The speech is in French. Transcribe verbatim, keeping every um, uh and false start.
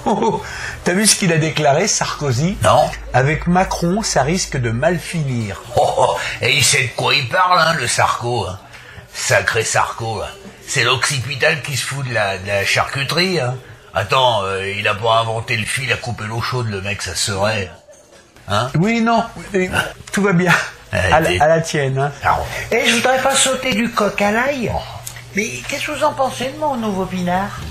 Oh, t'as vu ce qu'il a déclaré, Sarkozy? Non. Avec Macron, ça risque de mal finir. Oh, oh, et il sait de quoi il parle, hein, le Sarko. Hein. Sacré Sarko. Hein. C'est l'occipital qui se fout de la, de la charcuterie. Hein. Attends, euh, il a pas inventé le fil à couper l'eau chaude, le mec, ça serait. Hein? Oui, non, oui, tout va bien. À la, à la tienne. Hein. Et je voudrais pas sauter du coq à l'ail. Mais qu'est-ce que vous en pensez de mon nouveau pinard?